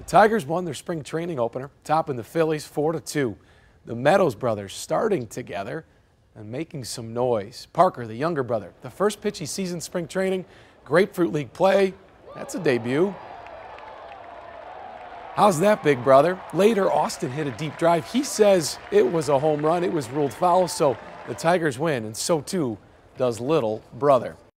The Tigers won their spring training opener, topping the Phillies 4-2. The Meadows brothers starting together and making some noise. Parker, the younger brother, the first pitch he sees in spring training, Grapefruit League play, that's a debut. How's that, big brother? Later, Austin hit a deep drive. He says it was a home run. It was ruled foul, so the Tigers win, and so too does little brother.